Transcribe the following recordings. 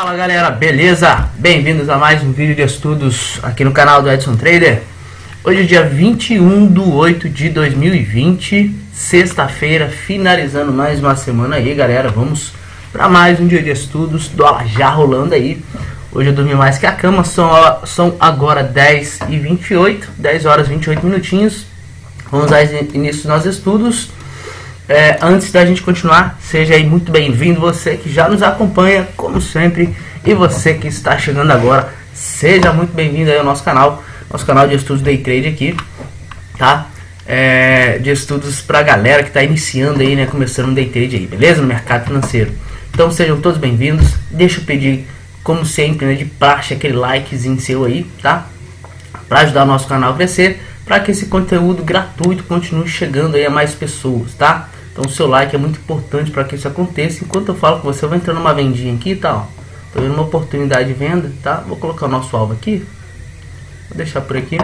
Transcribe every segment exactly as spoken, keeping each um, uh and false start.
Fala galera, beleza? Bem-vindos a mais um vídeo de estudos aqui no canal do Edson Trader. Hoje é dia vinte e um de oito de dois mil e vinte, sexta-feira, finalizando mais uma semana aí, galera. Vamos para mais um dia de estudos, dólar já rolando aí. Hoje eu dormi mais que a cama, são, são agora dez e vinte e oito, dez horas e vinte e oito minutinhos. Vamos dar início aos nossos estudos. É, antes da gente continuar, seja aí muito bem-vindo, você que já nos acompanha, como sempre, e você que está chegando agora, seja muito bem-vindo aí ao nosso canal, nosso canal de estudos Day Trade aqui, tá? É, de estudos pra galera que está iniciando aí, né, começando um Day Trade aí, beleza? No mercado financeiro. Então sejam todos bem-vindos, deixa eu pedir, como sempre, né, de praxe, aquele likezinho seu aí, tá? Para ajudar o nosso canal a crescer, para que esse conteúdo gratuito continue chegando aí a mais pessoas, tá? Então o seu like é muito importante para que isso aconteça. Enquanto eu falo com você, eu vou entrando numa vendinha aqui, tá? Ó. Tô vendo uma oportunidade de venda, tá? Vou colocar o nosso alvo aqui. Vou deixar por aqui.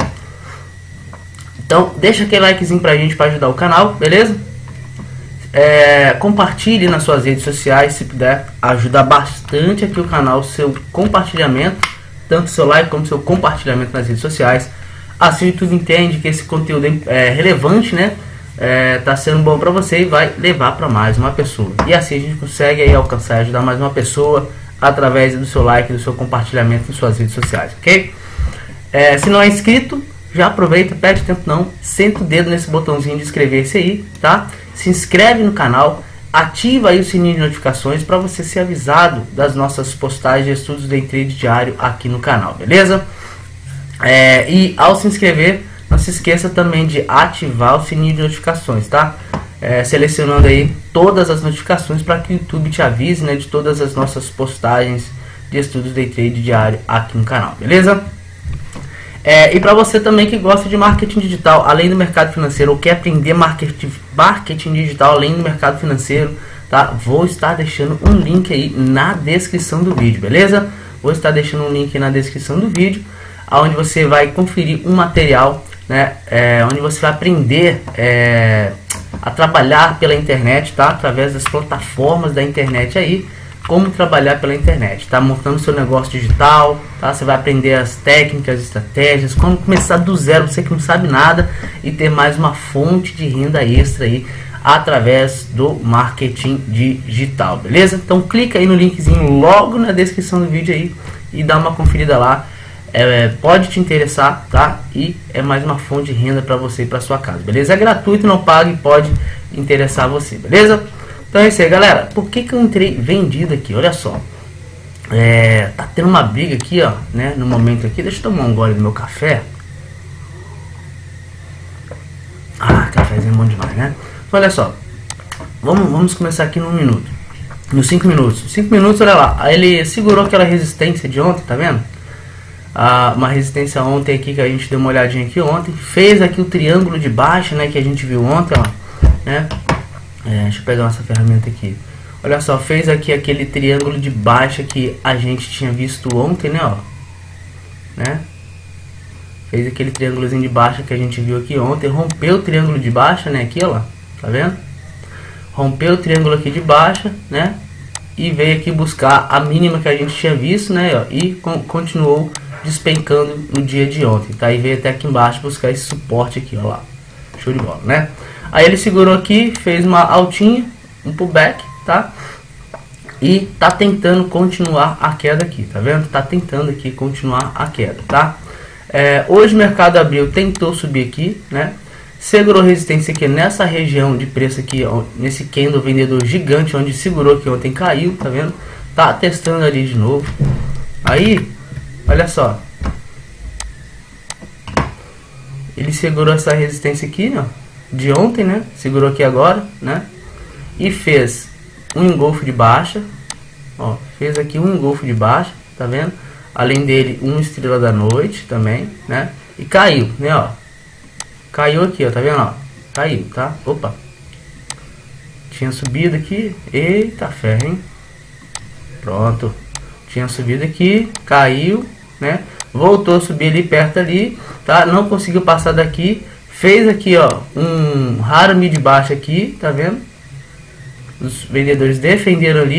Então deixa aquele likezinho pra gente, para ajudar o canal, beleza? É, compartilhe nas suas redes sociais, se puder, ajuda bastante aqui o canal, seu compartilhamento, tanto seu like como seu compartilhamento nas redes sociais. Assim o YouTube entende que esse conteúdo é relevante, né? É, tá sendo bom para você e vai levar para mais uma pessoa. E assim a gente consegue aí alcançar e ajudar mais uma pessoa através do seu like, do seu compartilhamento em suas redes sociais, ok? É, se não é inscrito, já aproveita, perde tempo não, senta o dedo nesse botãozinho de inscrever-se aí, tá? Se inscreve no canal, ativa aí o sininho de notificações para você ser avisado das nossas postagens de estudos Day Trade diário aqui no canal, beleza? É, e ao se inscrever, não se esqueça também de ativar o sininho de notificações, tá? É, selecionando aí todas as notificações para que o YouTube te avise, né, de todas as nossas postagens de estudos Day Trade diário aqui no canal, beleza? É, e para você também que gosta de marketing digital, além do mercado financeiro, ou quer aprender marketing, marketing digital além do mercado financeiro, tá? Vou estar deixando um link aí na descrição do vídeo, beleza? Vou estar deixando um link aí na descrição do vídeo, onde você vai conferir um material, né, é, onde você vai aprender é, a trabalhar pela internet, tá? Através das plataformas da internet aí, como trabalhar pela internet, tá? Montando seu negócio digital, tá? Você vai aprender as técnicas, estratégias, como começar do zero, você que não sabe nada, e ter mais uma fonte de renda extra aí através do marketing digital, beleza? Então clica aí no linkzinho logo na descrição do vídeo aí e dá uma conferida lá. É, pode te interessar, tá? E é mais uma fonte de renda para você e para sua casa, beleza? É gratuito, não paga e pode interessar você, beleza? Então é isso aí, galera. Por que que eu entrei vendido aqui? Olha só, é, tá tendo uma briga aqui, ó, né? No momento aqui, deixa eu tomar um gole do meu café. Ah, cafezinho bom demais, né? Então, olha só, vamos, vamos começar aqui no minuto, nos cinco minutos. cinco minutos, olha lá, aí ele segurou aquela resistência de ontem, tá vendo? Ah, uma resistência ontem aqui que a gente deu uma olhadinha aqui ontem, fez aqui o triângulo de baixa, né, que a gente viu ontem, ó, né? É, deixa eu pegar essa ferramenta aqui. Olha só, fez aqui aquele triângulo de baixa que a gente tinha visto ontem, né, ó, né? Fez aquele triângulozinho de baixa que a gente viu aqui ontem, rompeu o triângulo de baixa, né, aqui, ó, tá vendo? Rompeu o triângulo aqui de baixa, né? E veio aqui buscar a mínima que a gente tinha visto, né, ó, e con continuou despencando no dia de ontem, tá? E veio até aqui embaixo buscar esse suporte aqui, ó lá. Show de bola, né? Aí ele segurou aqui, fez uma altinha, um pullback, tá? E tá tentando continuar a queda aqui, tá vendo? Tá tentando aqui continuar a queda, tá? É, hoje o mercado abriu, tentou subir aqui, né? Segurou resistência aqui nessa região de preço aqui, ó, nesse candle vendedor gigante, onde segurou aqui ontem, caiu, tá vendo? Tá testando ali de novo. Aí, olha só, ele segurou essa resistência aqui, ó, de ontem, né? Segurou aqui agora, né? E fez um engolfo de baixa, ó, fez aqui um engolfo de baixa, tá vendo? Além dele, um estrela da noite também, né? E caiu, né, ó. Caiu aqui, ó, tá vendo, ó? Caiu, tá? Opa. Tinha subido aqui, eita ferro, hein? Pronto. Tinha subido aqui, caiu, né? Voltou a subir ali perto ali, tá? Não conseguiu passar daqui. Fez aqui, ó, um raro mid baixo aqui, tá vendo? Os vendedores defenderam ali.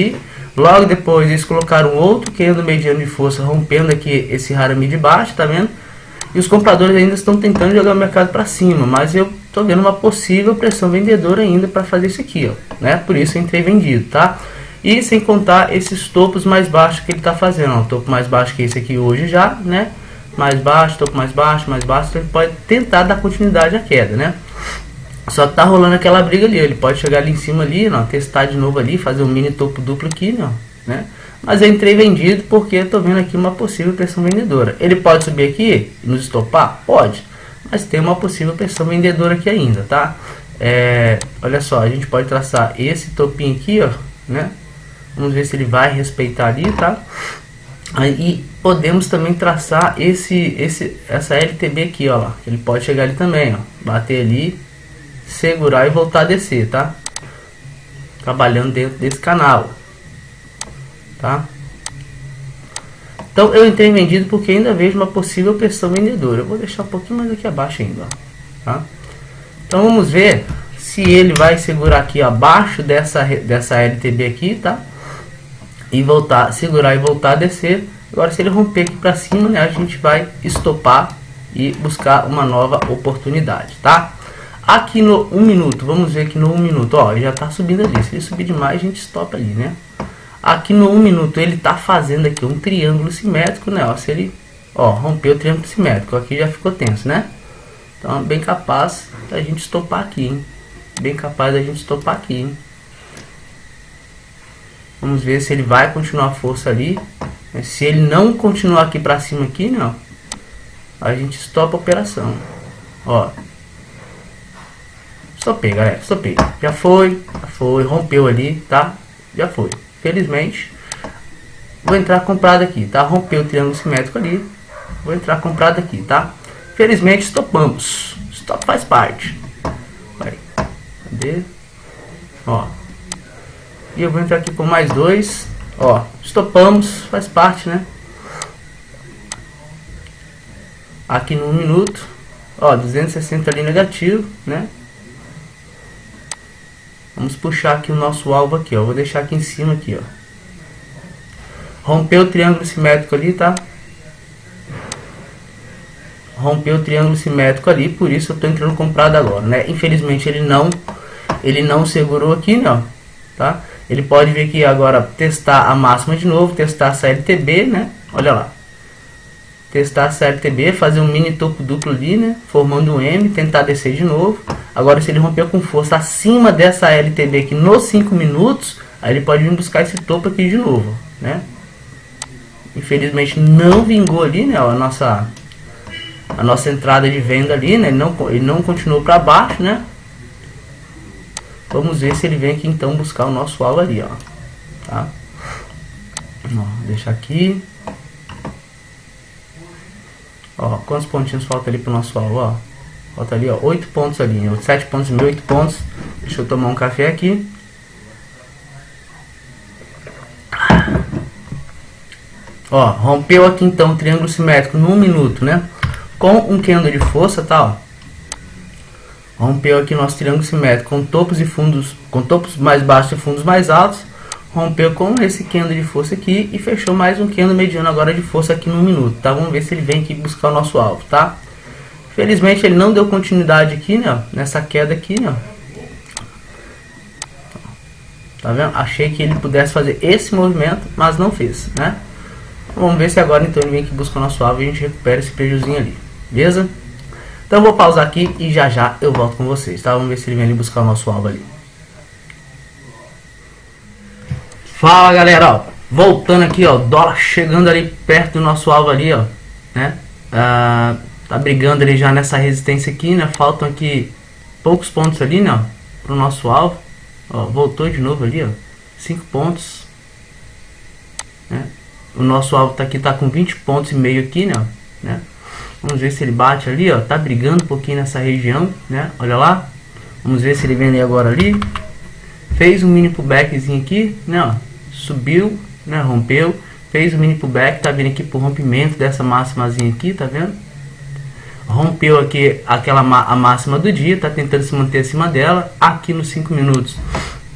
Logo depois eles colocaram outro candle mediano de força, rompendo aqui esse Harami de baixo, tá vendo? E os compradores ainda estão tentando jogar o mercado para cima, mas eu tô vendo uma possível pressão vendedora ainda para fazer isso aqui, ó, né? Por isso eu entrei vendido, tá? E sem contar esses topos mais baixos que ele tá fazendo, ó, topo mais baixo que esse aqui hoje já, né? Mais baixo, topo mais baixo, mais baixo, então ele pode tentar dar continuidade à queda, né? Só que tá rolando aquela briga ali, ele pode chegar ali em cima ali, ó, testar de novo ali, fazer um mini topo duplo aqui, ó, né? Mas eu entrei vendido porque eu tô vendo aqui uma possível pressão vendedora. Ele pode subir aqui e nos estopar? Pode. Mas tem uma possível pressão vendedora aqui ainda, tá? É, olha só, a gente pode traçar esse topinho aqui, ó, né? Vamos ver se ele vai respeitar ali, tá? Aí podemos também traçar esse, esse, essa L T B aqui, ó lá. Ele pode chegar ali também, ó. Bater ali, segurar e voltar a descer, tá? Trabalhando dentro desse canal. Tá? Então eu entrei vendido porque ainda vejo uma possível pressão vendedora. Eu vou deixar um pouquinho mais aqui abaixo ainda, tá? Então vamos ver se ele vai segurar aqui abaixo dessa, dessa L T B aqui, tá? E voltar, segurar e voltar a descer. Agora se ele romper aqui para cima, né, a gente vai estopar e buscar uma nova oportunidade, tá? Aqui no um minuto, vamos ver aqui no um minuto, ó, ele já tá subindo ali. Se ele subir demais, a gente estopa ali, né? Aqui no um minuto ele tá fazendo aqui um triângulo simétrico, né? Ó, se ele, ó, rompeu o triângulo simétrico, aqui já ficou tenso, né? Então bem capaz da gente estopar aqui, hein? Bem capaz da gente estopar aqui, hein? Vamos ver se ele vai continuar a força ali. Se ele não continuar aqui para cima aqui, não, a gente estopa a operação. Ó, estopei, galera, estopei. Já foi, já foi, rompeu ali, tá? Já foi. Felizmente, vou entrar comprado aqui, tá? Rompeu o triângulo simétrico ali. Vou entrar comprado aqui, tá? Felizmente, estopamos. Stop faz parte. Vai. Cadê? Ó. E eu vou entrar aqui por mais dois. Ó, estopamos, faz parte, né? Aqui no um minuto. Ó, duzentos e sessenta ali negativo, né? Vamos puxar aqui o nosso alvo aqui, ó. Vou deixar aqui em cima aqui, ó. Rompeu o triângulo simétrico ali, tá? Rompeu o triângulo simétrico ali, por isso eu tô entrando comprado agora, né? Infelizmente ele não, ele não segurou aqui, não, tá? Ele pode vir aqui agora testar a máxima de novo, testar essa L T B, né? Olha lá. Testar essa L T B, fazer um mini topo duplo ali, né? Formando um M, tentar descer de novo. Agora se ele romper com força acima dessa L T B aqui nos cinco minutos, aí ele pode vir buscar esse topo aqui de novo, né? Infelizmente não vingou ali, né? Ó, a nossa a nossa entrada de venda ali, né? Ele não, ele não continuou para baixo, né? Vamos ver se ele vem aqui então buscar o nosso alvo ali, ó. Tá? Ó, deixa aqui. Ó, quantos pontinhos falta ali pro nosso alvo, ó? Falta ali, ó, oito pontos ali, né? sete pontos e meio, oito pontos. Deixa eu tomar um café aqui. Ó, rompeu aqui então o triângulo simétrico no um minuto, né? Com um candle de força, tá, ó. Rompeu aqui nosso triângulo simétrico com topos e fundos, com topos mais baixos e fundos mais altos. Rompeu com esse candle de força aqui e fechou mais um candle mediano agora de força aqui no minuto, tá? Vamos ver se ele vem aqui buscar o nosso alvo, tá? Felizmente ele não deu continuidade aqui, né? Nessa queda aqui, né? Tá vendo? Achei que ele pudesse fazer esse movimento, mas não fez, né? Vamos ver se agora então ele vem aqui buscar o nosso alvo e a gente recupera esse prejuzinho ali, beleza? Então eu vou pausar aqui e já já eu volto com vocês, tá? Vamos ver se ele vem ali buscar o nosso alvo ali. Fala galera, ó, voltando aqui, ó, dólar chegando ali perto do nosso alvo ali, ó, né? Ah, tá brigando ali já nessa resistência aqui, né? Faltam aqui poucos pontos ali, né? Pro nosso alvo, ó, voltou de novo ali, ó, cinco pontos, né? O nosso alvo tá aqui, tá com vinte pontos e meio aqui, né? né? Vamos ver se ele bate ali, ó, tá brigando um pouquinho nessa região, né? Olha lá, vamos ver se ele vem ali agora ali, fez um mini pullbackzinho aqui, né? Ó, subiu, né? Rompeu, fez um mini pullback, tá vindo aqui pro rompimento dessa máximazinha aqui, tá vendo? Rompeu aqui aquela a máxima do dia, tá tentando se manter acima dela. Aqui nos cinco minutos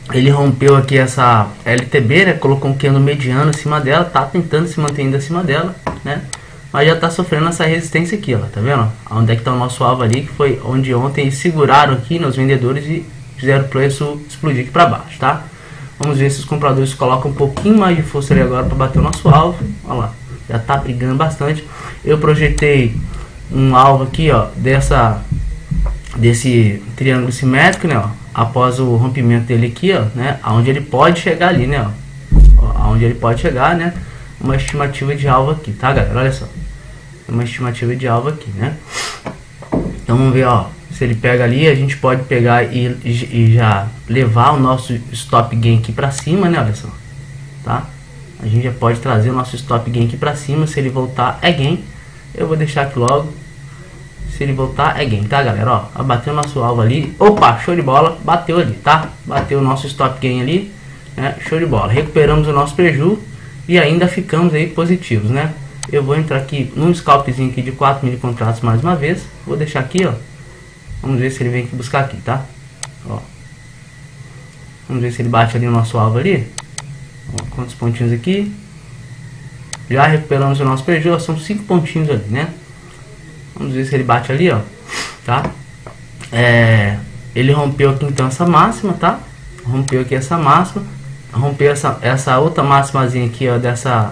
ele rompeu aqui essa L T B, né? Colocou um candle mediano acima dela, tá tentando se manter ainda acima dela, né? Mas já tá sofrendo essa resistência aqui, ó, tá vendo? Onde é que tá o nosso alvo ali, que foi onde ontem eles seguraram aqui nos vendedores e fizeram o preço explodir aqui para baixo, tá? Vamos ver se os compradores colocam um pouquinho mais de força ali agora para bater o nosso alvo. Olha lá, já tá brigando bastante. Eu projetei um alvo aqui, ó, dessa desse triângulo simétrico, né, ó, após o rompimento dele aqui, ó, né, aonde ele pode chegar ali, né, ó, aonde ele pode chegar, né, uma estimativa de alvo aqui, tá, galera? Olha só, uma estimativa de alvo aqui, né? Então vamos ver, ó, se ele pega ali, a gente pode pegar e, e já levar o nosso stop gain aqui para cima, né? Olha só, tá? A gente já pode trazer o nosso stop gain aqui para cima. Se ele voltar, é gain. Eu vou deixar aqui logo. Se ele voltar, é gain, tá, galera? Ó, bateu o nosso alvo ali. Opa, show de bola. Bateu ali, tá? Bateu o nosso stop gain ali, né? Show de bola. Recuperamos o nosso prejuízo e ainda ficamos aí positivos, né? Eu vou entrar aqui num scalpzinho aqui de quatro mil contratos mais uma vez. Vou deixar aqui, ó. Vamos ver se ele vem aqui buscar aqui, tá? Ó. Vamos ver se ele bate ali o nosso alvo ali. Ó, quantos pontinhos aqui? Já recuperamos o nosso prejuízo. São cinco pontinhos ali, né? Vamos ver se ele bate ali, ó. Tá? É, ele rompeu aqui então essa máxima, tá? Rompeu aqui essa máxima. Rompeu essa, essa outra máximazinha aqui, ó. Dessa...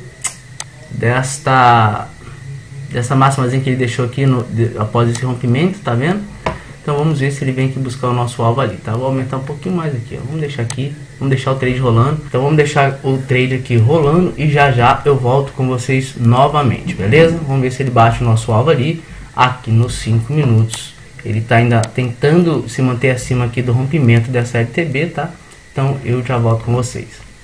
Desta... Dessa máximazinha que ele deixou aqui no, de, após esse rompimento, tá vendo? Então vamos ver se ele vem aqui buscar o nosso alvo ali, tá? Vou aumentar um pouquinho mais aqui, ó. Vamos deixar aqui, vamos deixar o trade rolando. Então vamos deixar o trade aqui rolando e já já eu volto com vocês novamente, beleza? Vamos ver se ele bate o nosso alvo ali, aqui nos cinco minutos. Ele tá ainda tentando se manter acima aqui do rompimento dessa L T B, tá? Então eu já volto com vocês.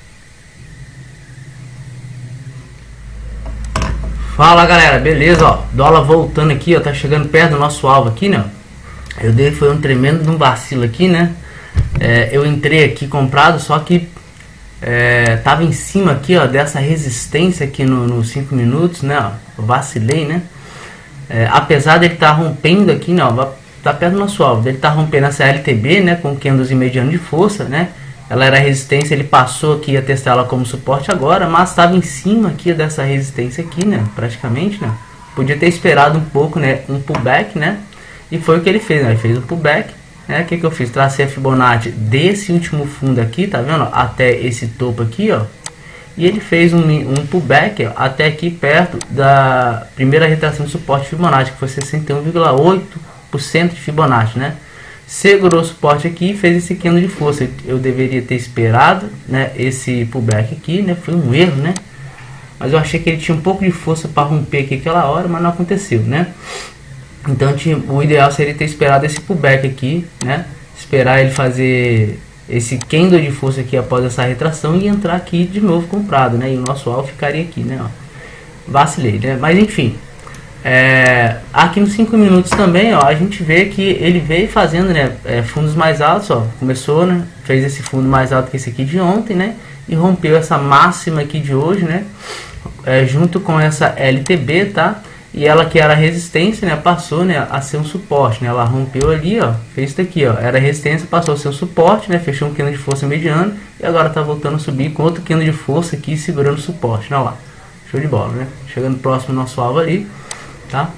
Fala, galera, beleza, ó, dólar voltando aqui, ó, tá chegando perto do nosso alvo aqui, né? Eu dei, foi um tremendo de um vacilo aqui, né? É, eu entrei aqui comprado, só que é, tava em cima aqui, ó, dessa resistência aqui nos no cinco minutos, né? Ó, eu vacilei, né? É, apesar dele estar tá rompendo aqui, né? Ó, tá perto do nosso alvo, ele tá rompendo essa L T B, né? Com candles mediano de força, né? Ela era resistência, ele passou aqui a testar ela como suporte agora, mas estava em cima aqui dessa resistência aqui, né? Praticamente, né? Podia ter esperado um pouco, né? Um pullback, né? E foi o que ele fez, né? Ele fez um pullback, né? O que que eu fiz? Tracei a Fibonacci desse último fundo aqui, tá vendo? Até esse topo aqui, ó. E ele fez um, um pullback, ó, até aqui perto da primeira retração de suporte Fibonacci, que foi sessenta e um vírgula oito por cento de Fibonacci, né? Segurou o suporte aqui e fez esse candle de força. Eu deveria ter esperado, né, esse pullback aqui, né? Foi um erro, né? Mas eu achei que ele tinha um pouco de força para romper aqui aquela hora, mas não aconteceu, né? Então tinha, o ideal seria ter esperado esse pullback aqui, né? Esperar ele fazer esse candle de força aqui após essa retração e entrar aqui de novo comprado, né? E o nosso alvo ficaria aqui, né? Ó. Vacilei, né? Mas enfim. É, aqui nos cinco minutos também, ó, a gente vê que ele veio fazendo, né, é, fundos mais altos, ó, começou, né, fez esse fundo mais alto que esse aqui de ontem, né, e rompeu essa máxima aqui de hoje, né, é, junto com essa L T B, tá, e ela que era resistência, né, passou, né, a ser um suporte, né, ela rompeu ali, ó, fez isso aqui, ó, era resistência, passou a ser um suporte, né, fechou um candle de força mediano e agora tá voltando a subir com outro candle de força aqui segurando o suporte, né, ó lá, show de bola, né, chegando próximo do nosso alvo ali. Tá?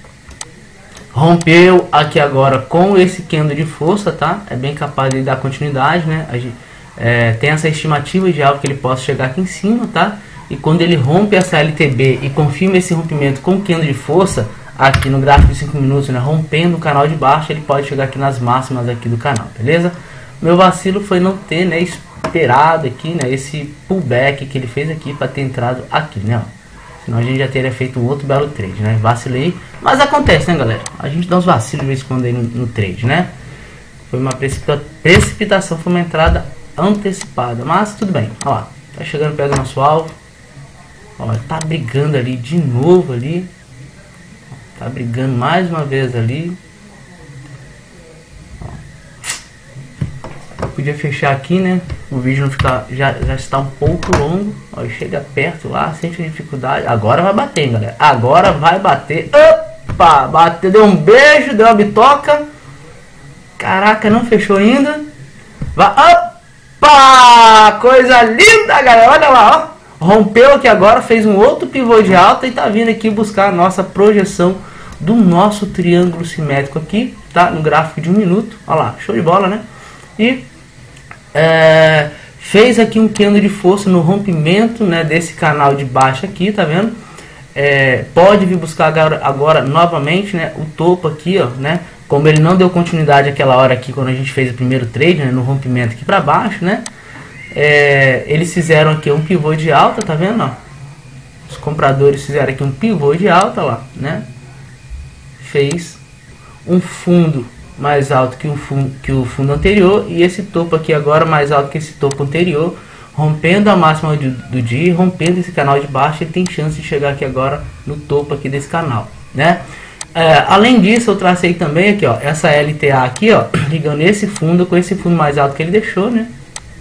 Rompeu aqui agora com esse candle de força, tá? É bem capaz de dar continuidade, né? A gente, é, tem essa estimativa de algo que ele possa chegar aqui em cima, tá? E quando ele rompe essa L T B e confirma esse rompimento com o candle de força, aqui no gráfico de cinco minutos, né? Rompendo o canal de baixo, ele pode chegar aqui nas máximas aqui do canal, beleza? Meu vacilo foi não ter, né, esperado aqui, né, esse pullback que ele fez aqui para ter entrado aqui, né? Ó. Senão a gente já teria feito um outro belo trade, né? Vacilei. Mas acontece, né, galera? A gente dá uns vacilos de vez em quando aí no, no trade, né? Foi uma precipita precipitação, foi uma entrada antecipada. Mas tudo bem. Ó lá, tá chegando perto do nosso alvo. Ó, tá brigando ali de novo ali. Tá brigando mais uma vez ali. Ó. Podia fechar aqui, né? O vídeo não ficar, já, já está um pouco longo. Ó, chega perto lá, sente dificuldade. Agora vai bater, hein, galera. Agora vai bater. Opa! Bateu, deu um beijo, deu uma bitoca. Caraca, não fechou ainda. Vai, Ah, coisa linda, galera. Olha lá, ó. Rompeu aqui agora, fez um outro pivô de alta e tá vindo aqui buscar a nossa projeção do nosso triângulo simétrico aqui, tá? No gráfico de um minuto. Olha lá, show de bola, né? E é, fez aqui um candle de força no rompimento, né, desse canal de baixo aqui, tá vendo? É, pode vir buscar agora, agora novamente, né, o topo aqui, ó, né? Como ele não deu continuidade aquela hora aqui quando a gente fez o primeiro trade, né, no rompimento aqui para baixo, né? É, eles fizeram aqui um pivô de alta, tá vendo? Ó? Os compradores fizeram aqui um pivô de alta lá, né? Fez um fundo mais alto que o fundo, que o fundo anterior, e esse topo aqui agora mais alto que esse topo anterior, rompendo a máxima do, do dia, rompendo esse canal de baixo. Ele tem chance de chegar aqui agora no topo aqui desse canal, né? É, além disso, eu tracei também aqui, ó, essa L T A aqui, ó, ligando esse fundo com esse fundo mais alto que ele deixou, né?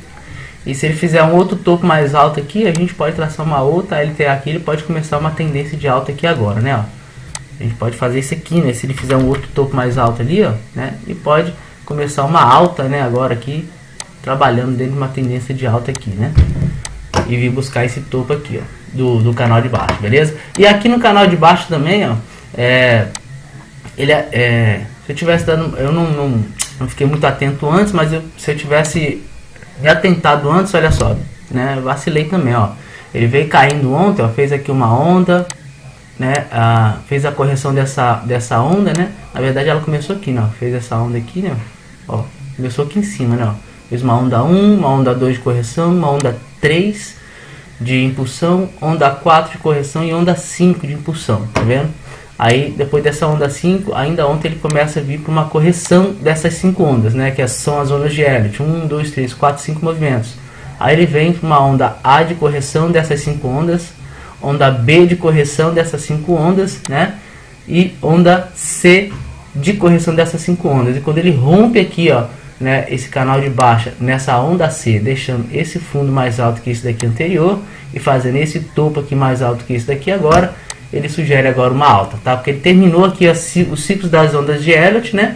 E se ele fizer um outro topo mais alto aqui, a gente pode traçar uma outra L T A aqui. Ele pode começar uma tendência de alta aqui agora, né? Ó. A gente pode fazer isso aqui, né? Se ele fizer um outro topo mais alto ali, ó, né? E pode começar uma alta, né? Agora aqui, trabalhando dentro de uma tendência de alta aqui, né? E vir buscar esse topo aqui, ó, do, do canal de baixo, beleza? E aqui no canal de baixo também, ó, é, ele é, é se eu tivesse dando, eu não, não, não fiquei muito atento antes, mas eu, se eu tivesse me atentado antes, olha só, né? Vacilei também, ó. Ele veio caindo ontem, ó, fez aqui uma onda, né? Ah, fez a correção dessa, dessa onda, né? Na verdade ela começou aqui, né? Fez essa onda aqui, né? Ó, começou aqui em cima, né? Ó. Fez uma onda um, uma onda dois de correção, uma onda três de impulsão, onda quatro de correção e onda cinco de impulsão, tá vendo? Aí depois dessa onda cinco, ainda ontem ele começa a vir para uma correção dessas cinco ondas, né? Que são as ondas de Elliott, um, dois, três, quatro, cinco movimentos. Aí ele vem para uma onda A de correção dessas cinco ondas, onda B de correção dessas cinco ondas, né? E onda C de correção dessas cinco ondas. E quando ele rompe aqui, ó, né, esse canal de baixa nessa onda C, deixando esse fundo mais alto que esse daqui anterior e fazendo esse topo aqui mais alto que esse daqui agora, ele sugere agora uma alta, tá? Porque ele terminou aqui a, os ciclos das ondas de Elliott, né?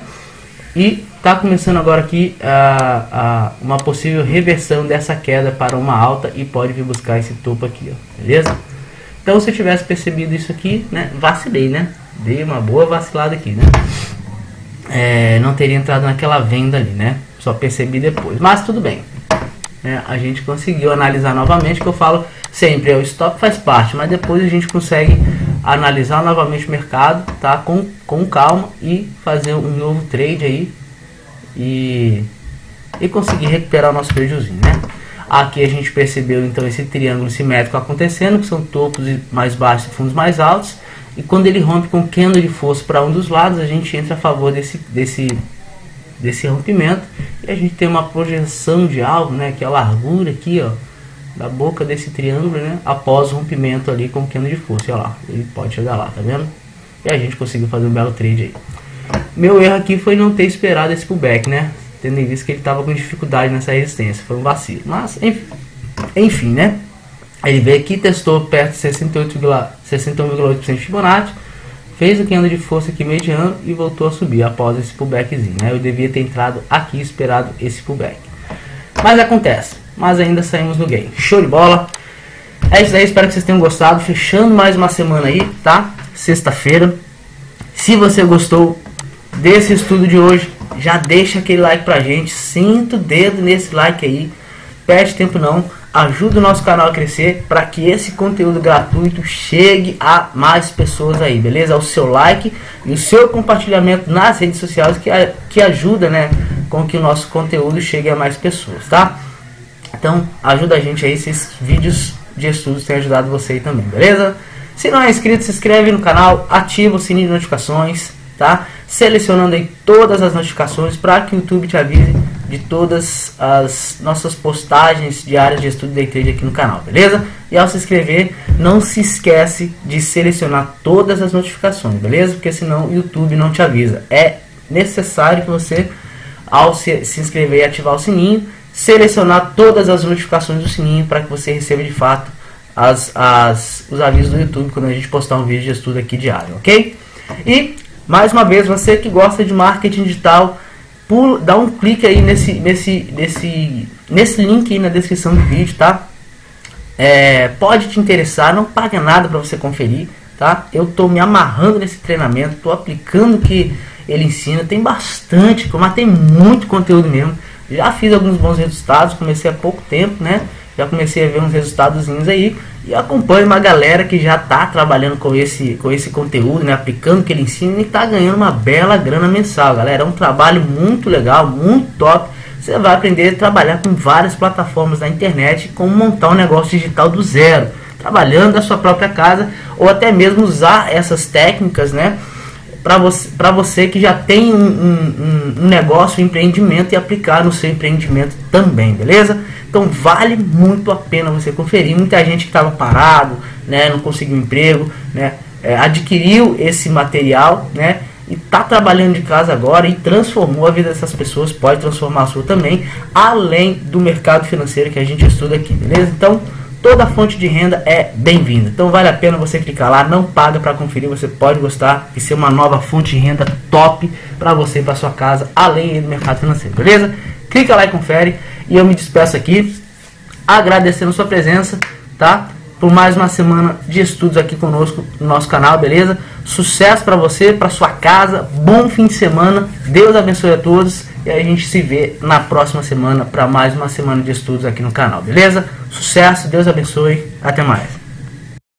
E tá começando agora aqui a, a, uma possível reversão dessa queda para uma alta e pode vir buscar esse topo aqui, ó, beleza? Então, se eu tivesse percebido isso aqui, né? Vacilei, né? Dei uma boa vacilada aqui, né? É, não teria entrado naquela venda ali, né? Só percebi depois, mas tudo bem. É, a gente conseguiu analisar novamente, que eu falo sempre, é, o stop faz parte, mas depois a gente consegue analisar novamente o mercado, tá? Com, com calma e fazer um novo trade aí e, e conseguir recuperar o nosso prejuízo, né? Aqui a gente percebeu então esse triângulo simétrico acontecendo, que são topos mais baixos e fundos mais altos, e quando ele rompe com candle de força para um dos lados, a gente entra a favor desse, desse, desse rompimento e a gente tem uma projeção de alvo, né? Que é a largura aqui, ó, da boca desse triângulo, né? Após o rompimento ali com candle de força, olha lá, ele pode chegar lá, tá vendo? E a gente conseguiu fazer um belo trade aí. Meu erro aqui foi não ter esperado esse pullback, né? Tendo em vista que ele estava com dificuldade nessa resistência, foi um vacilo, mas enfim, enfim, né? Ele veio aqui, testou perto de sessenta e um vírgula oito por cento de Fibonacci, fez o candle de força aqui mediano e voltou a subir após esse pullbackzinho, né? Eu devia ter entrado aqui e esperado esse pullback, mas acontece, mas ainda saímos no game. Show de bola! É isso aí, espero que vocês tenham gostado. Fechando mais uma semana aí, tá? Sexta-feira. Se você gostou desse estudo de hoje, já deixa aquele like pra gente, senta o dedo nesse like aí, perde tempo não, ajuda o nosso canal a crescer para que esse conteúdo gratuito chegue a mais pessoas aí, beleza? O seu like e o seu compartilhamento nas redes sociais que, que ajuda, né, com que o nosso conteúdo chegue a mais pessoas, tá? Então ajuda a gente aí, se esses vídeos de estudos têm ajudado você aí também, beleza? Se não é inscrito, se inscreve no canal, ativa o sininho de notificações, tá? Selecionando aí todas as notificações para que o YouTube te avise de todas as nossas postagens diárias de estudo day trade aqui no canal, beleza? E ao se inscrever, não se esquece de selecionar todas as notificações, beleza? Porque senão o YouTube não te avisa. É necessário que você, ao se, se inscrever e ativar o sininho, selecionar todas as notificações do sininho para que você receba de fato as, as, os avisos do YouTube quando a gente postar um vídeo de estudo aqui diário, ok? E mais uma vez, você que gosta de marketing digital, pula, dá um clique aí nesse, nesse, nesse nesse link aí na descrição do vídeo, tá? É, pode te interessar, não paga nada para você conferir, tá? Eu tô me amarrando nesse treinamento, tô aplicando o que ele ensina, tem bastante, mas tem muito conteúdo mesmo. Já fiz alguns bons resultados, comecei há pouco tempo, né? Já comecei a ver uns resultadozinhos aí e acompanho uma galera que já tá trabalhando com esse, com esse conteúdo, né? Aplicando o que ele ensina e tá ganhando uma bela grana mensal, galera. É um trabalho muito legal, muito top. Você vai aprender a trabalhar com várias plataformas da internet, como montar um negócio digital do zero, trabalhando da sua própria casa, ou até mesmo usar essas técnicas, né? Para você, para você que já tem um, um, um negócio, um empreendimento, e aplicar no seu empreendimento também, beleza? Então vale muito a pena você conferir. Muita gente que estava parado, né, não conseguiu emprego, né, é, adquiriu esse material, né, e está trabalhando de casa agora e transformou a vida dessas pessoas, pode transformar a sua também, além do mercado financeiro que a gente estuda aqui, beleza? Então toda fonte de renda é bem-vinda. Então vale a pena você clicar lá, não paga para conferir, você pode gostar e ser uma nova fonte de renda top para você e para sua casa, além do mercado financeiro, beleza? Clica lá e confere. E eu me despeço aqui, agradecendo sua presença, tá? Por mais uma semana de estudos aqui conosco no nosso canal, beleza? Sucesso para você, para sua casa, bom fim de semana, Deus abençoe a todos e a gente se vê na próxima semana para mais uma semana de estudos aqui no canal, beleza? Sucesso, Deus abençoe, até mais.